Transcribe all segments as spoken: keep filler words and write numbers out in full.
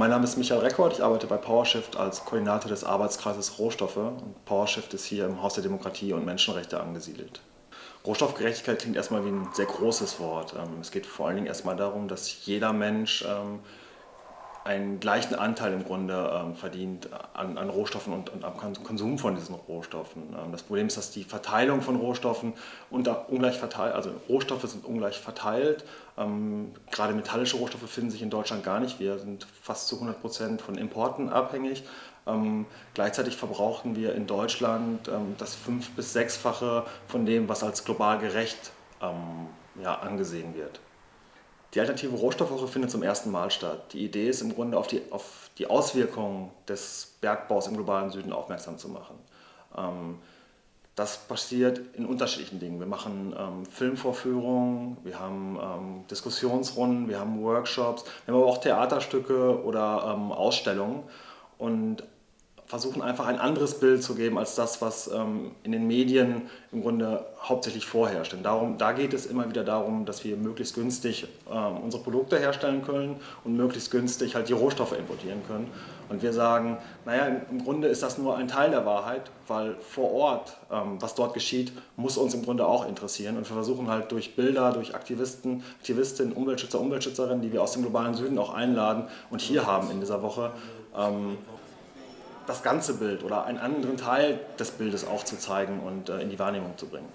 Mein Name ist Michael Reckord, ich arbeite bei PowerShift als Koordinator des Arbeitskreises Rohstoffe und PowerShift ist hier im Haus der Demokratie und Menschenrechte angesiedelt. Rohstoffgerechtigkeit klingt erstmal wie ein sehr großes Wort. Es geht vor allen Dingen erstmal darum, dass jeder Mensch einen gleichen Anteil im Grunde ähm, verdient an, an Rohstoffen und, und am Konsum von diesen Rohstoffen. Ähm, das Problem ist, dass die Verteilung von Rohstoffen unter, ungleich verteilt, also Rohstoffe sind ungleich verteilt. Ähm, gerade metallische Rohstoffe finden sich in Deutschland gar nicht. Wir sind fast zu hundert Prozent von Importen abhängig. Ähm, gleichzeitig verbrauchen wir in Deutschland ähm, das fünf- bis sechsfache von dem, was als global gerecht ähm, ja, angesehen wird. Die alternative Rohstoffwoche findet zum ersten Mal statt. Die Idee ist im Grunde auf die, auf die Auswirkungen des Bergbaus im globalen Süden aufmerksam zu machen. Ähm, das passiert in unterschiedlichen Dingen. Wir machen ähm, Filmvorführungen, wir haben ähm, Diskussionsrunden, wir haben Workshops, wir haben aber auch Theaterstücke oder ähm, Ausstellungen und versuchen einfach ein anderes Bild zu geben als das, was ähm, in den Medien im Grunde hauptsächlich vorherrscht. Denn darum, da geht es immer wieder darum, dass wir möglichst günstig ähm, unsere Produkte herstellen können und möglichst günstig halt die Rohstoffe importieren können. Und wir sagen, naja, im, im Grunde ist das nur ein Teil der Wahrheit, weil vor Ort, ähm, was dort geschieht, muss uns im Grunde auch interessieren. Und wir versuchen halt durch Bilder, durch Aktivisten, Aktivistinnen, Umweltschützer, Umweltschützerinnen, die wir aus dem globalen Süden auch einladen und hier haben in dieser Woche, ähm, das ganze Bild oder einen anderen Teil des Bildes auch zu zeigen und äh, in die Wahrnehmung zu bringen.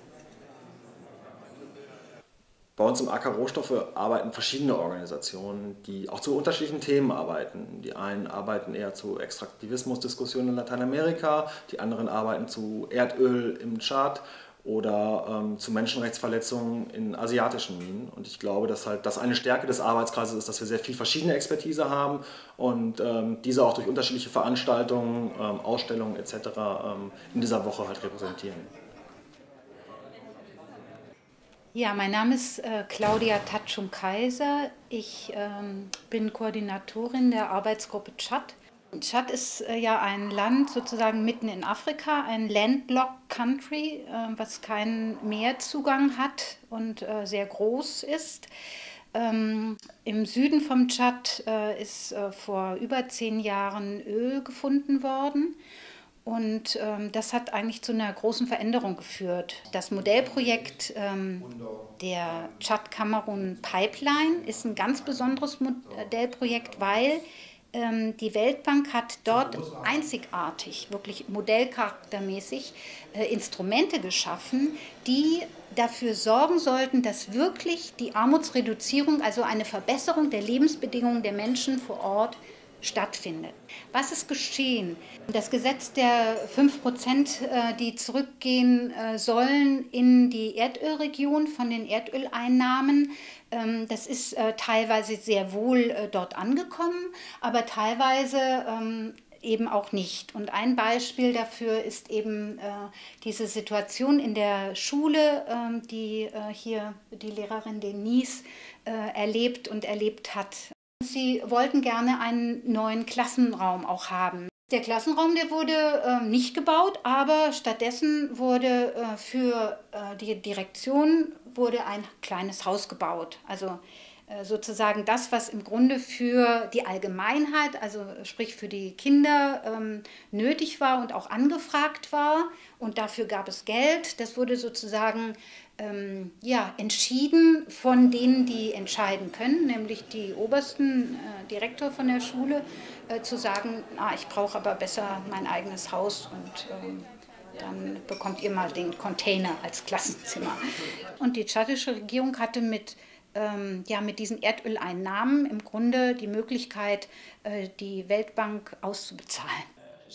Bei uns im A K Rohstoffe arbeiten verschiedene Organisationen, die auch zu unterschiedlichen Themen arbeiten. Die einen arbeiten eher zu Extraktivismusdiskussionen in Lateinamerika, die anderen arbeiten zu Erdöl im Tschad oder ähm, zu Menschenrechtsverletzungen in asiatischen Minen. Und ich glaube, dass halt das eine Stärke des Arbeitskreises ist, dass wir sehr viel verschiedene Expertise haben und ähm, diese auch durch unterschiedliche Veranstaltungen, ähm, Ausstellungen et cetera ähm, in dieser Woche halt repräsentieren. Ja, mein Name ist äh, Claudia Tatschum-Kaiser. Ich ähm, bin Koordinatorin der Arbeitsgruppe Tschad. Tschad ist äh, ja ein Land sozusagen mitten in Afrika, ein landlocked country, äh, was keinen Meerzugang hat und äh, sehr groß ist. Ähm, Im Süden vom Tschad äh, ist äh, vor über zehn Jahren Öl gefunden worden. Und ähm, das hat eigentlich zu einer großen Veränderung geführt. Das Modellprojekt ähm, der Tschad-Kamerun Pipeline ist ein ganz besonderes Modellprojekt, weil ähm, die Weltbank hat dort einzigartig, wirklich modellcharaktermäßig äh, Instrumente geschaffen, die dafür sorgen sollten, dass wirklich die Armutsreduzierung, also eine Verbesserung der Lebensbedingungen der Menschen vor Ort stattfindet. Was ist geschehen? Das Gesetz der fünf Prozent, die zurückgehen sollen in die Erdölregion von den Erdöleinnahmen, das ist teilweise sehr wohl dort angekommen, aber teilweise eben auch nicht. Und ein Beispiel dafür ist eben äh, diese Situation in der Schule, äh, die äh, hier die Lehrerin Denise äh, erlebt und erlebt hat. Sie wollten gerne einen neuen Klassenraum auch haben. Der Klassenraum, der wurde äh, nicht gebaut, aber stattdessen wurde äh, für äh, die Direktion wurde ein kleines Haus gebaut. Also äh, sozusagen das, was im Grunde für die Allgemeinheit, also sprich für die Kinder ähm, nötig war und auch angefragt war. Und dafür gab es Geld. Das wurde sozusagen ähm, ja, entschieden von denen, die entscheiden können, nämlich die obersten äh, Direktor von der Schule, äh, zu sagen, ah, ich brauche aber besser mein eigenes Haus und ähm, dann bekommt ihr mal den Container als Klassenzimmer. Und die tschadische Regierung hatte mit, ähm, ja, mit diesen Erdöleinnahmen im Grunde die Möglichkeit, äh, die Weltbank auszubezahlen.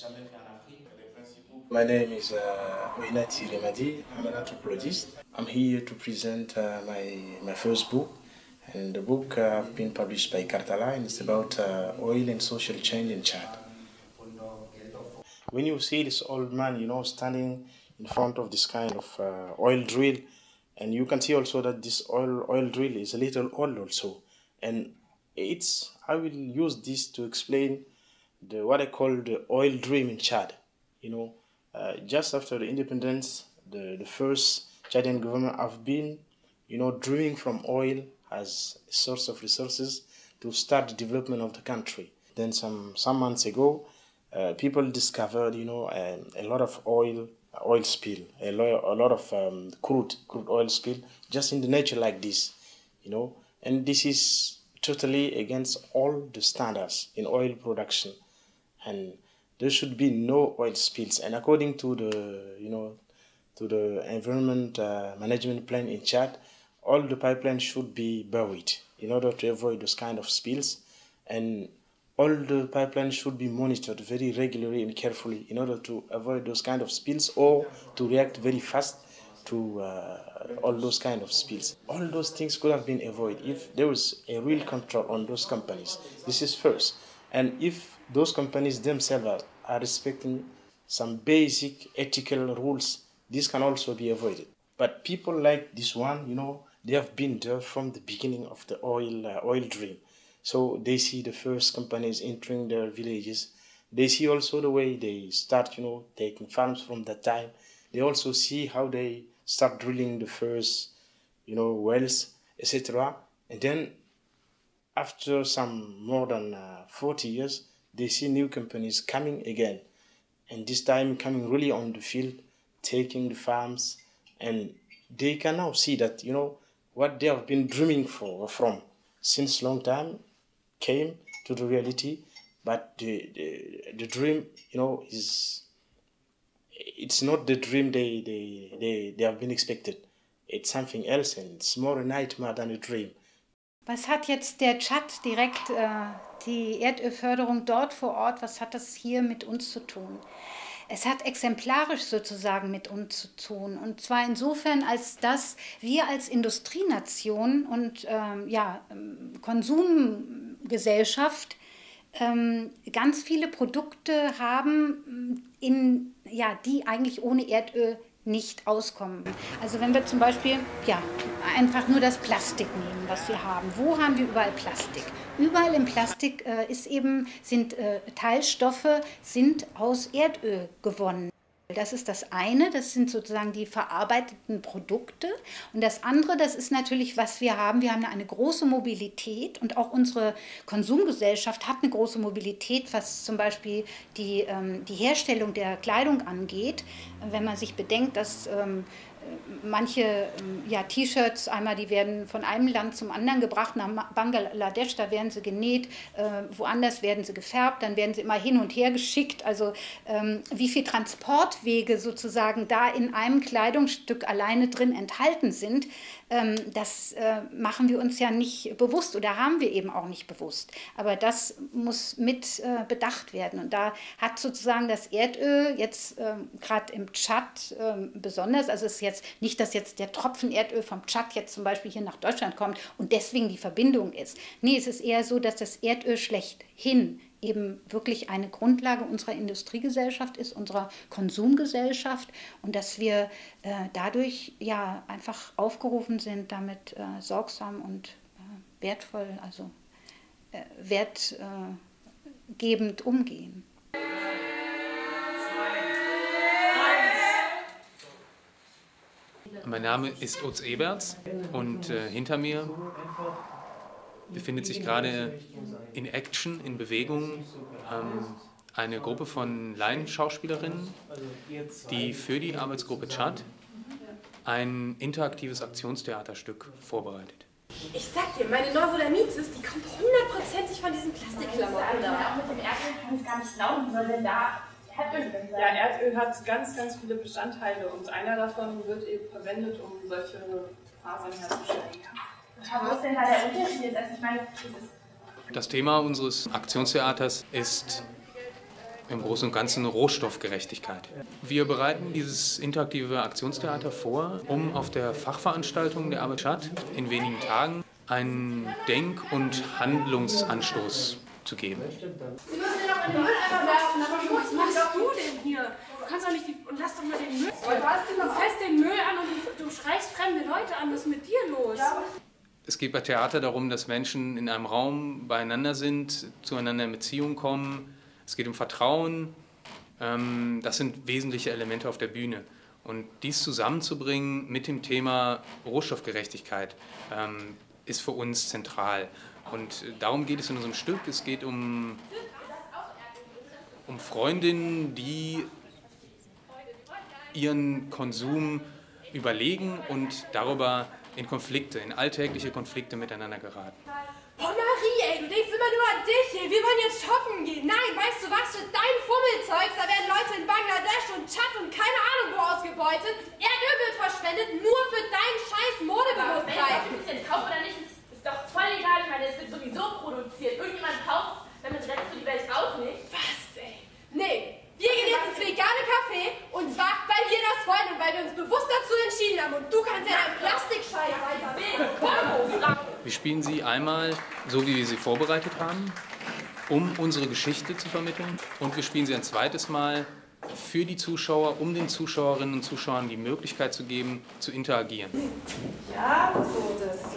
My name is uh, Oinati Remadi. I'm an anthropologist. I'm here to present uh, my, my first book. And the book uh, has been published by Kartala, and it's about uh, oil and social change in Chad. When you see this old man, you know, standing in front of this kind of uh, oil drill, and you can see also that this oil oil drill is a little old also. And it's I will use this to explain the what I call the oil dream in Chad. You know, uh, just after the independence, the, the first Chadian government have been, you know, dreaming from oil as a source of resources to start the development of the country. then some some months ago, uh, people discovered, you know, um, a lot of oil oil spill, a lot, a lot of um, crude crude oil spill just in the nature like this, you know, and this is totally against all the standards in oil production, and there should be no oil spills. And according to the, you know, to the environment uh, management plan in Chad, all the pipelines should be buried in order to avoid those kind of spills, and all the pipelines should be monitored very regularly and carefully in order to avoid those kind of spills or to react very fast to uh, all those kind of spills. All those things could have been avoided if there was a real control on those companies. This is first. And if those companies themselves are, are respecting some basic ethical rules, this can also be avoided. But people like this one, you know, they have been there from the beginning of the oil uh, oil dream. So they see the first companies entering their villages. They see also the way they start, you know, taking farms from that time. They also see how they start drilling the first, you know, wells, et cetera. And then after some more than uh, forty years, they see new companies coming again. And this time coming really on the field, taking the farms, and they can now see that, you know, what they have been dreaming for from since long time came to the reality, but the, the, the dream, you know, is, it's not the dream they, they, they, they have been expected. It's something else, and it's more a nightmare than a dream. Was hat jetzt der Tschad direkt, äh, die Erdölförderung dort vor Ort, was hat das hier mit uns zu tun? Es hat exemplarisch sozusagen mit uns zu tun, und zwar insofern, als dass wir als Industrienation und ähm, ja, Konsumgesellschaft ähm, ganz viele Produkte haben, in, ja, die eigentlich ohne Erdöl nicht auskommen. Also wenn wir zum Beispiel ja, einfach nur das Plastik nehmen, was wir haben. Wo haben wir überall Plastik? Überall im Plastik äh, ist eben, sind äh, Teilstoffe sind aus Erdöl gewonnen. Das ist das eine, das sind sozusagen die verarbeiteten Produkte. Und das andere, das ist natürlich, was wir haben. Wir haben eine große Mobilität, und auch unsere Konsumgesellschaft hat eine große Mobilität, was zum Beispiel die, ähm, die Herstellung der Kleidung angeht. Wenn man sich bedenkt, dass ähm, manche ja, T-Shirts, einmal die werden von einem Land zum anderen gebracht, nach Bangladesch, da werden sie genäht, äh, woanders werden sie gefärbt, dann werden sie immer hin und her geschickt. Also ähm, wie viele Transportwege sozusagen da in einem Kleidungsstück alleine drin enthalten sind, ähm, das äh, machen wir uns ja nicht bewusst oder haben wir eben auch nicht bewusst. Aber das muss mit äh, bedacht werden. Und da hat sozusagen das Erdöl jetzt äh, gerade im Tschad äh, besonders, also es ist jetzt nicht, dass jetzt der Tropfen Erdöl vom Tschad jetzt zum Beispiel hier nach Deutschland kommt und deswegen die Verbindung ist. Nee, es ist eher so, dass das Erdöl schlechthin eben wirklich eine Grundlage unserer Industriegesellschaft ist, unserer Konsumgesellschaft, und dass wir äh, dadurch ja einfach aufgerufen sind, damit äh, sorgsam und äh, wertvoll, also äh, wertgebend umgehen. Mein Name ist Utz Eberts, und äh, hinter mir befindet sich gerade in Action, in Bewegung, ähm, eine Gruppe von Laienschauspielerinnen, die für die Arbeitsgruppe Tschad ein interaktives Aktionstheaterstück vorbereitet. Ich sag dir, meine Neurodermitis, die kommt hundertprozentig von diesen Plastikklamotten da. Auch mit dem Erdöl kann ich gar nicht glauben, wie soll denn da Erdöl drin sein? Ja, Erdöl hat ganz, ganz viele Bestandteile, und einer davon wird eben verwendet, um solche Fasern herzustellen. Aber wo ist denn da der Unterschied? Also ich meine, das ist Das Thema unseres Aktionstheaters ist im Großen und Ganzen Rohstoffgerechtigkeit. Wir bereiten dieses interaktive Aktionstheater vor, um auf der Fachveranstaltung der Arbeit Tschad in wenigen Tagen einen Denk- und Handlungsanstoß zu geben. Sie müssen ja noch in den Mülleimer werfen, aber was machst du denn hier? Du kannst doch nicht die... Und lass doch mal den Müll... Du fährst den Müll an und du, du schreist fremde Leute an. Was ist mit dir los? Es geht bei Theater darum, dass Menschen in einem Raum beieinander sind, zueinander in Beziehung kommen. Es geht um Vertrauen. Das sind wesentliche Elemente auf der Bühne. Und dies zusammenzubringen mit dem Thema Rohstoffgerechtigkeit ist für uns zentral. Und darum geht es in unserem Stück. Es geht um, um Freundinnen, die ihren Konsum überlegen und darüber in Konflikte, in alltägliche Konflikte miteinander geraten. Oh Marie, ey, du denkst immer nur an dich, ey. Wir wollen jetzt shoppen gehen. Nein, weißt du was, für dein Fummelzeugs, da werden Leute in Bangladesch und Tschad und keine Ahnung wo ausgebeutet. Erdöl wird verschwendet, nur für dein scheiß Modebewusstsein. Ob du es jetzt kaufst oder nicht, ist, ist doch voll egal. Ich meine, es wird sowieso produziert. Irgendjemand kauft, damit rettest du die Welt auch nicht. Was, ey? Nee, wir gehen jetzt ins vegane Café und zwar, weil wir das wollen und weil wir uns bewusst dazu entschieden haben und du kannst ja deinen Plastikscheiß weiter. Wir spielen sie einmal so, wie wir sie vorbereitet haben, um unsere Geschichte zu vermitteln. Und wir spielen sie ein zweites Mal für die Zuschauer, um den Zuschauerinnen und Zuschauern die Möglichkeit zu geben, zu interagieren. Ja, so, das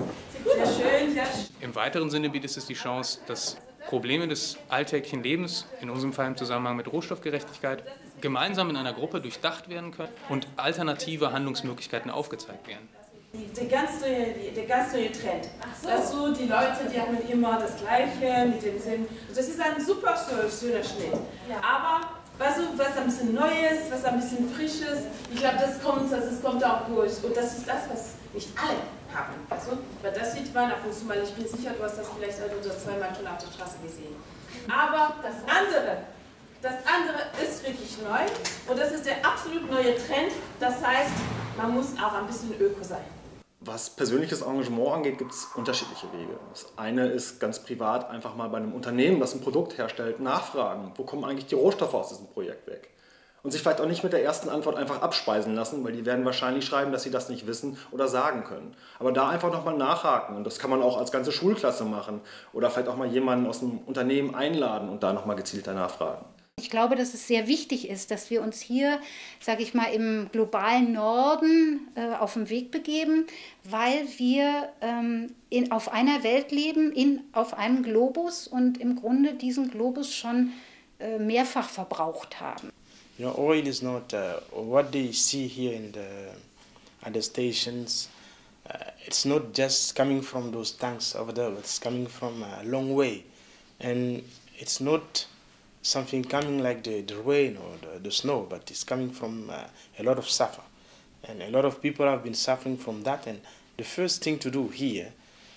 äh, sehr schön. Ja. Im weiteren Sinne bietet es die Chance, dass Probleme des alltäglichen Lebens, in unserem Fall im Zusammenhang mit Rohstoffgerechtigkeit, gemeinsam in einer Gruppe durchdacht werden können und alternative Handlungsmöglichkeiten aufgezeigt werden. Der ganz neue, der ganz neue Trend, so. Dass so die Leute, die haben immer das Gleiche mit dem Sinn. Das ist ein super schöner Schnitt. Ja. Aber was, so, was ein bisschen Neues, was ein bisschen Frisches, ich glaube, das kommt, das kommt auch durch. Und das ist das, was nicht alle haben. Also, weil das sieht man ab und zu mal. Ich bin sicher, du hast das vielleicht ein oder zweimal schon auf der Straße gesehen. Aber das andere, das andere ist wirklich neu. Und das ist der absolut neue Trend. Das heißt, man muss auch ein bisschen öko sein. Was persönliches Engagement angeht, gibt es unterschiedliche Wege. Das eine ist ganz privat einfach mal bei einem Unternehmen, das ein Produkt herstellt, nachfragen, wo kommen eigentlich die Rohstoffe aus diesem Projekt weg? Und sich vielleicht auch nicht mit der ersten Antwort einfach abspeisen lassen, weil die werden wahrscheinlich schreiben, dass sie das nicht wissen oder sagen können. Aber da einfach nochmal nachhaken und das kann man auch als ganze Schulklasse machen oder vielleicht auch mal jemanden aus einem Unternehmen einladen und da nochmal gezielter nachfragen. Ich glaube, dass es sehr wichtig ist, dass wir uns hier, sage ich mal, im globalen Norden äh, auf den Weg begeben, weil wir ähm, in, auf einer Welt leben, in, auf einem Globus und im Grunde diesen Globus schon äh, mehrfach verbraucht haben. You know, oil is not uh, what they see here in the at the stations. Uh, it's not just coming from those tanks over there. It's coming from a long way, and it's not something coming like the, the rain or the, the snow, but it's coming from uh, a lot of suffer. And a lot of people have been suffering from that. And the first thing to do here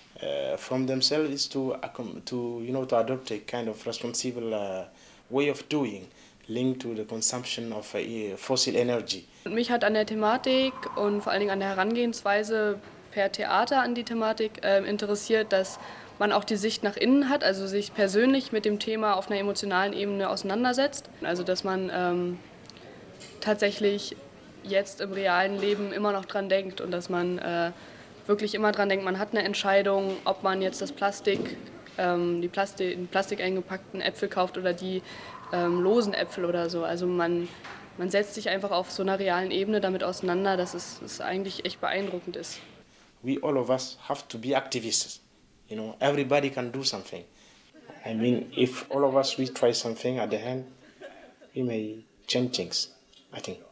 uh, from themselves is to, to, you know, to adopt a kind of responsible uh, way of doing, linked to the consumption of uh, fossil energy. Mich hat an der Thematik und vor allen Dingen an der Herangehensweise per Theater an die Thematik äh, interessiert, dass man auch die Sicht nach innen hat, also sich persönlich mit dem Thema auf einer emotionalen Ebene auseinandersetzt. Also dass man ähm, tatsächlich jetzt im realen Leben immer noch dran denkt und dass man äh, wirklich immer dran denkt, man hat eine Entscheidung, ob man jetzt das Plastik, ähm, die Plastik, in Plastik eingepackten Äpfel kauft oder die ähm, losen Äpfel oder so. Also man, man setzt sich einfach auf so einer realen Ebene damit auseinander, dass es, es eigentlich echt beeindruckend ist. We all of us have to be activists. You know, everybody can do something. I mean, if all of us we try something at the end, we may change things, I think.